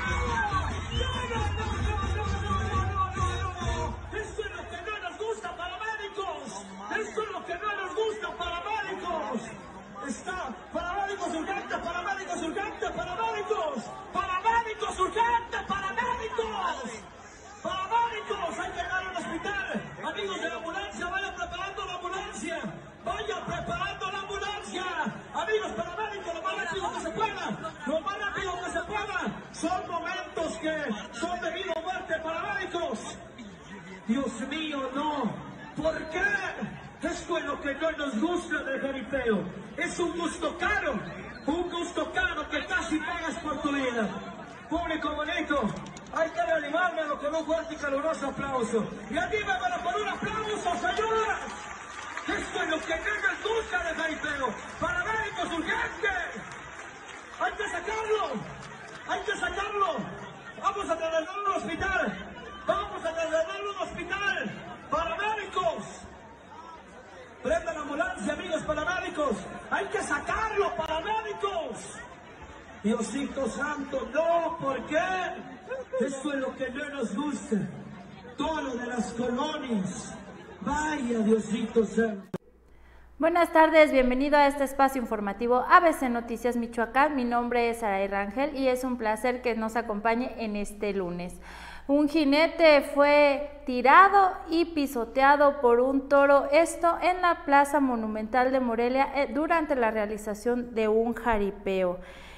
Esto es lo que no nos gusta, paramédicos. Esto es lo que no nos gusta, paramédicos. Está paramédicos urgente, paramédicos urgente, paramédicos. Paramédicos urgente, paramédicos. Paramédicos, hay que llegar al hospital. Amigos de la ambulancia, vayan preparando la ambulancia. Vayan preparando la ambulancia. Amigos paramédicos, lo más rápido que se pueda. Lo más rápido que se pueda. Son momentos que son de vida o muerte, paramédicos. Dios mío, no. ¿Por qué? Esto es lo que no nos gusta del jaripeo. Es un gusto caro que casi pagas por tu vida. Público bonito, hay que reanimármelo con un fuerte y caluroso aplauso. Y anímamelo con un aplauso, señoras. Esto es lo que no nos gusta del jaripeo. Paramédicos urgentes. Hay que sacarlo. Hay que sacarlo. Vamos a trasladarlo al hospital. Vamos a trasladarlo al hospital. Paramédicos. Prendan la ambulancia, amigos paramédicos. Hay que sacarlo, paramédicos. Diosito santo, no, ¿por qué? Eso es lo que no nos gusta. Todo lo de las colonias. Vaya, Diosito santo. Buenas tardes, bienvenido a este espacio informativo ABC Noticias Michoacán. Mi nombre es Saray Rangel y es un placer que nos acompañe en este lunes. Un jinete fue tirado y pisoteado por un toro, esto en la Plaza Monumental de Morelia durante la realización de un jaripeo.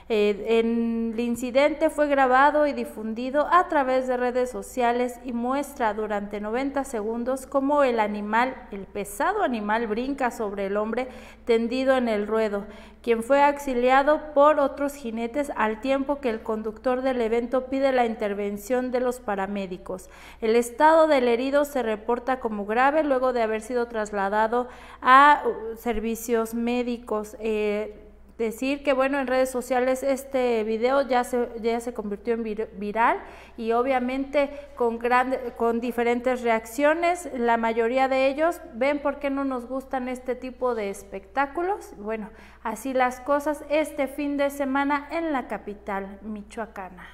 El incidente fue grabado y difundido a través de redes sociales y muestra durante 90 segundos cómo el pesado animal brinca sobre el hombre tendido en el ruedo, quien fue auxiliado por otros jinetes al tiempo que el conductor del evento pide la intervención de los paramédicos. El estado del herido se reporta como grave luego de haber sido trasladado a servicios médicos. Decir que bueno, en redes sociales este video ya se convirtió en viral y obviamente con diferentes reacciones. La mayoría de ellos ven por qué no nos gustan este tipo de espectáculos. Bueno, así las cosas este fin de semana en la capital michoacana.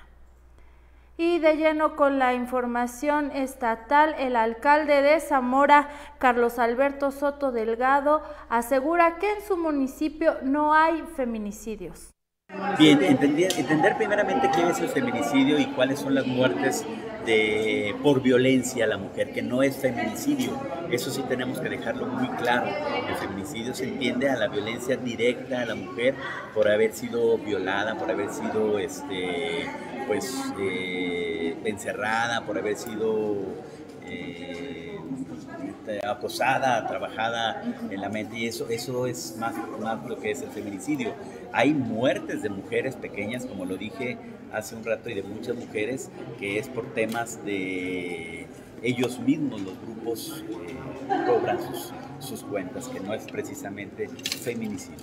Y de lleno con la información estatal, el alcalde de Zamora, Carlos Alberto Soto Delgado, asegura que en su municipio no hay feminicidios. Bien, entender primeramente qué es el feminicidio y cuáles son las muertes por violencia a la mujer, que no es feminicidio. Eso sí tenemos que dejarlo muy claro. El feminicidio se entiende a la violencia directa a la mujer por haber sido violada, por haber sido encerrada, por haber sido acosada, trabajada en la mente, y eso es más lo que es el feminicidio. Hay muertes de mujeres pequeñas, como lo dije hace un rato, y de muchas mujeres, que es por temas de ellos mismos, los grupos cobran sus cuentas, que no es precisamente feminicidio.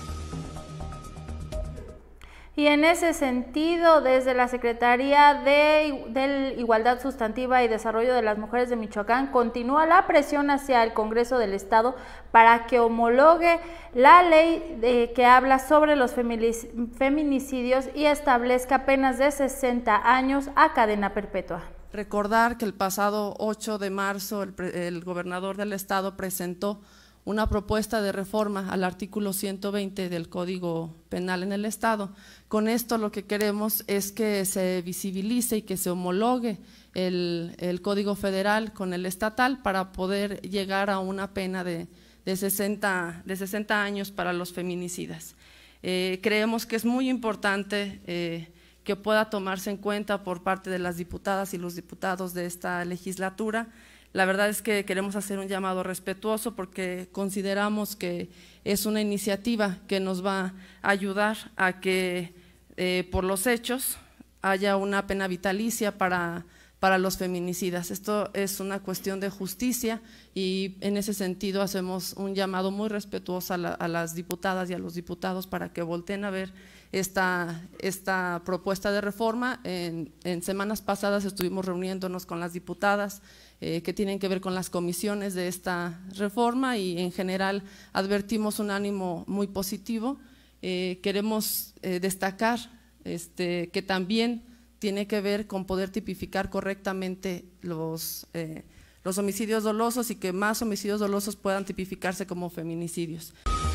Y en ese sentido, desde la Secretaría de Igualdad Sustantiva y Desarrollo de las Mujeres de Michoacán, continúa la presión hacia el Congreso del Estado para que homologue la ley que habla sobre los feminicidios y establezca penas de 60 años a cadena perpetua. Recordar que el pasado 8 de marzo el gobernador del estado presentó una propuesta de reforma al artículo 120 del Código Penal en el Estado. Con esto lo que queremos es que se visibilice y que se homologue el Código Federal con el estatal para poder llegar a una pena de 60 años para los feminicidas. Creemos que es muy importante que pueda tomarse en cuenta por parte de las diputadas y los diputados de esta legislatura. La verdad es que queremos hacer un llamado respetuoso porque consideramos que es una iniciativa que nos va a ayudar a que por los hechos haya una pena vitalicia para los feminicidas. Esto es una cuestión de justicia y en ese sentido hacemos un llamado muy respetuoso a las diputadas y a los diputados para que volteen a ver esta propuesta de reforma. En semanas pasadas estuvimos reuniéndonos con las diputadas que tienen que ver con las comisiones de esta reforma y en general advertimos un ánimo muy positivo. Queremos destacar que también tiene que ver con poder tipificar correctamente los homicidios dolosos y que más homicidios dolosos puedan tipificarse como feminicidios.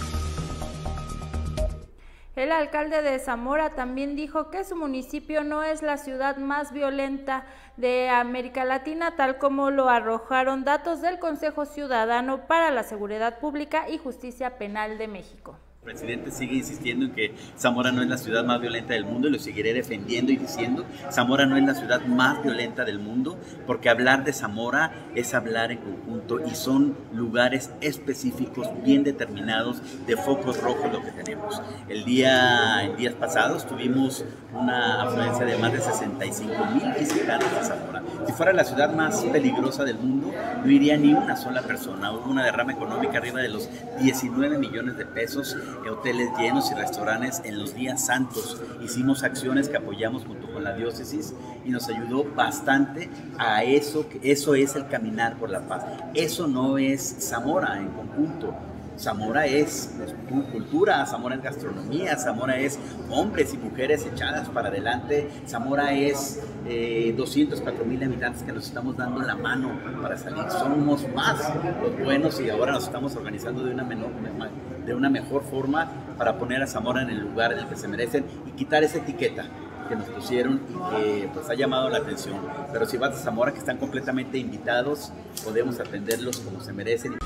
El alcalde de Zamora también dijo que su municipio no es la ciudad más violenta de América Latina, tal como lo arrojaron datos del Consejo Ciudadano para la Seguridad Pública y Justicia Penal de México. El presidente sigue insistiendo en que Zamora no es la ciudad más violenta del mundo y lo seguiré defendiendo y diciendo. Zamora no es la ciudad más violenta del mundo, porque hablar de Zamora es hablar en conjunto y son lugares específicos, bien determinados, de focos rojos lo que tenemos. En días pasados tuvimos una afluencia de más de 65,000 visitantes a Zamora. Si fuera la ciudad más peligrosa del mundo, no iría ni una sola persona. Hubo una derrama económica arriba de los 19 millones de pesos, hoteles llenos y restaurantes en los días santos. Hicimos acciones que apoyamos junto con la diócesis y nos ayudó bastante a eso. Eso es el caminar por la paz. Eso no es Zamora en conjunto. Zamora es cultura, Zamora es gastronomía, Zamora es hombres y mujeres echadas para adelante, Zamora es 204,000 habitantes que nos estamos dando la mano para salir. Somos más los buenos y ahora nos estamos organizando de una mejor forma para poner a Zamora en el lugar en el que se merecen y quitar esa etiqueta que nos pusieron y que pues ha llamado la atención. Pero si vas a Zamora, que están completamente invitados, podemos atenderlos como se merecen.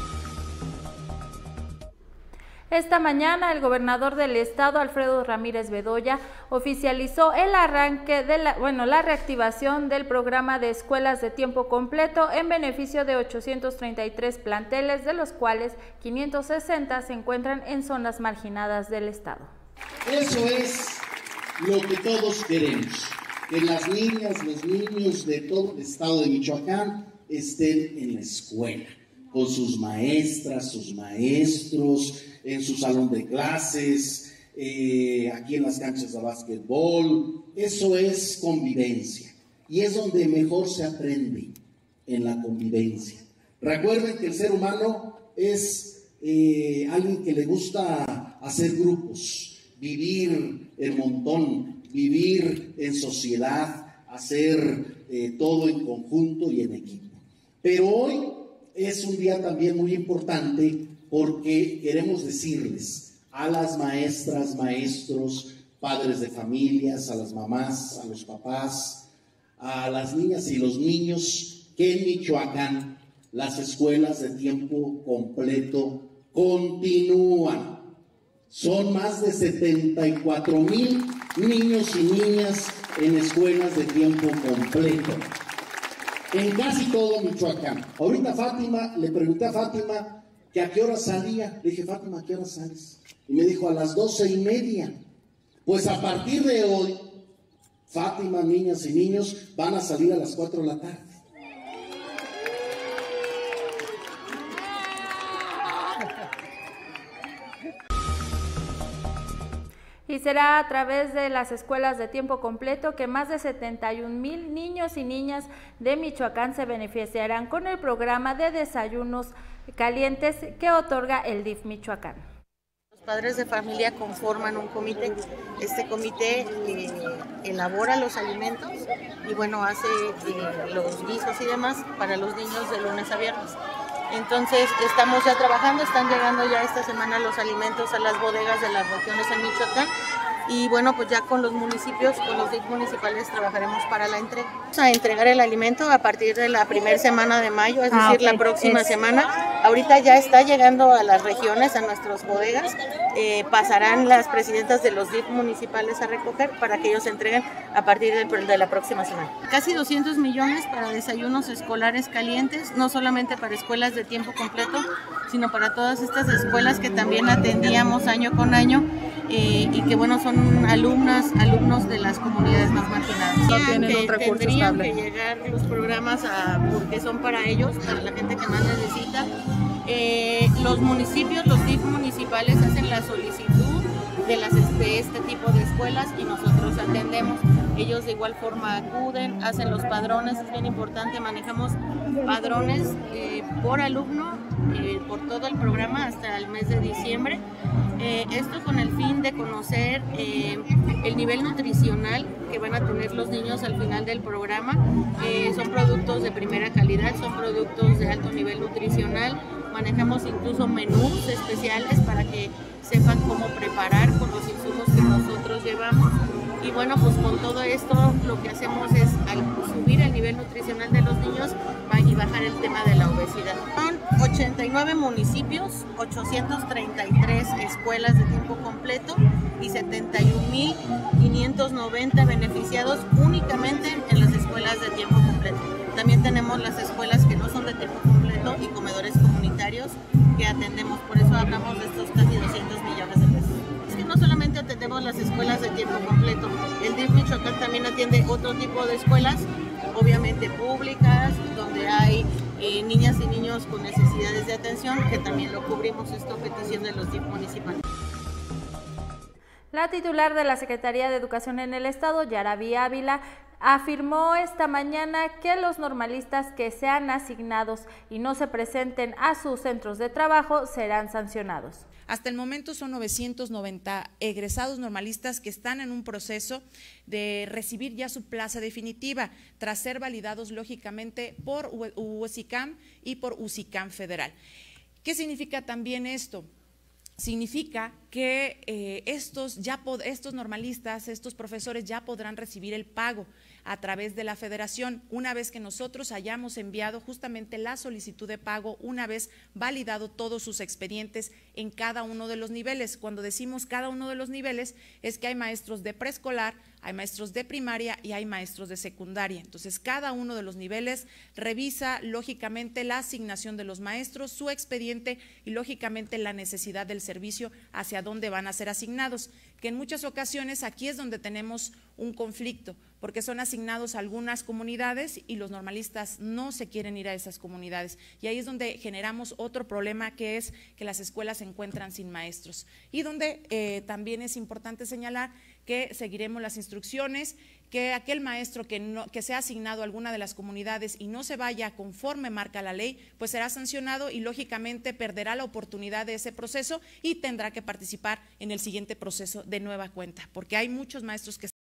Esta mañana el gobernador del estado, Alfredo Ramírez Bedoya, oficializó el arranque de la reactivación del programa de escuelas de tiempo completo en beneficio de 833 planteles, de los cuales 560 se encuentran en zonas marginadas del estado. Eso es lo que todos queremos, que las niñas, los niños de todo el estado de Michoacán estén en la escuela, con sus maestras, sus maestros, en su salón de clases, aquí en las canchas de básquetbol. Eso es convivencia y es donde mejor se aprende, en la convivencia. Recuerden que el ser humano es alguien que le gusta hacer grupos, vivir en montón, vivir en sociedad, hacer todo en conjunto y en equipo. Pero hoy es un día también muy importante porque queremos decirles a las maestras, maestros, padres de familias, a las mamás, a los papás, a las niñas y los niños que en Michoacán las escuelas de tiempo completo continúan. Son más de 74,000 niños y niñas en escuelas de tiempo completo, en casi todo Michoacán. Ahorita le pregunté a Fátima que a qué hora salía. Le dije, Fátima, ¿a qué hora sales? Y me dijo, a las 12:30. Pues a partir de hoy, Fátima, niñas y niños, van a salir a las 4 de la tarde. Y será a través de las escuelas de tiempo completo que más de 71,000 niños y niñas de Michoacán se beneficiarán con el programa de desayunos calientes que otorga el DIF Michoacán. Los padres de familia conforman un comité. Este comité elabora los alimentos y bueno, hace los guisos y demás para los niños de lunes a viernes. Entonces estamos ya trabajando, están llegando ya esta semana los alimentos a las bodegas de las regiones en Michoacán y bueno, pues ya con los municipios, con los DIF municipales trabajaremos para la entrega. Vamos a entregar el alimento a partir de la primera semana de mayo, es decir, la próxima semana. Ahorita ya está llegando a las regiones, a nuestras bodegas, pasarán las presidentas de los DIF municipales a recoger para que ellos entreguen a partir de la próxima semana. Casi 200 millones para desayunos escolares calientes, no solamente para escuelas de tiempo completo, sino para todas estas escuelas que también atendíamos año con año y que bueno, son alumnos de las comunidades más marginadas. No tienen un recurso tendrían estable. que llegar los programas porque son para ellos, para la gente que más necesita. Los municipios, los DIF municipales hacen la solicitud de este tipo de escuelas y nosotros atendemos. Ellos de igual forma acuden, hacen los padrones, es bien importante, manejamos padrones por alumno por todo el programa hasta el mes de diciembre. Esto con el fin de conocer el nivel nutricional que van a tener los niños al final del programa. Son productos de primera calidad, son productos de alto nivel nutricional. Manejamos incluso menús especiales para que sepan cómo preparar con los insumos que nosotros llevamos. Y bueno, pues con todo esto lo que hacemos es al subir el nivel nutricional de los niños y bajar el tema de la obesidad. Son 89 municipios, 833 escuelas de tiempo completo y 71.590 beneficiados únicamente en las escuelas de tiempo completo. También tenemos las escuelas que no son de tiempo completo y comedores comunitarios que atendemos, por eso hablamos de estos casi 200 millones de pesos. Es que no solamente atendemos las escuelas de tiempo completo, el DIF Michoacán también atiende otro tipo de escuelas, obviamente públicas, donde hay niñas y niños con necesidades de atención, que también lo cubrimos, esto a petición de los DIF municipales. La titular de la Secretaría de Educación en el Estado, Yaraví Ávila, afirmó esta mañana que los normalistas que sean asignados y no se presenten a sus centros de trabajo serán sancionados. Hasta el momento son 990 egresados normalistas que están en un proceso de recibir ya su plaza definitiva, tras ser validados lógicamente por UOSICAM y por USICAM Federal. ¿Qué significa también esto? Significa que estos normalistas, estos profesores ya podrán recibir el pago a través de la federación una vez que nosotros hayamos enviado justamente la solicitud de pago, una vez validado todos sus expedientes en cada uno de los niveles. Cuando decimos cada uno de los niveles es que hay maestros de preescolar, hay maestros de primaria y hay maestros de secundaria. Entonces, cada uno de los niveles revisa lógicamente la asignación de los maestros, su expediente y lógicamente la necesidad del servicio hacia dónde van a ser asignados, que en muchas ocasiones aquí es donde tenemos un conflicto, porque son asignados a algunas comunidades y los normalistas no se quieren ir a esas comunidades, y ahí es donde generamos otro problema, que es que las escuelas se encuentran sin maestros, y donde también es importante señalar que seguiremos las instrucciones, que aquel maestro que sea asignado a alguna de las comunidades y no se vaya conforme marca la ley, pues será sancionado y lógicamente perderá la oportunidad de ese proceso y tendrá que participar en el siguiente proceso de nueva cuenta, porque hay muchos maestros que